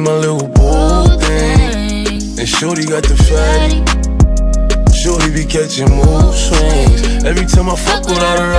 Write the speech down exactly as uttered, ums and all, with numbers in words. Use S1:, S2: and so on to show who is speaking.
S1: my little boo thing. And shorty got the fatty. Shorty be catching mood swings. Every time I fuck without her,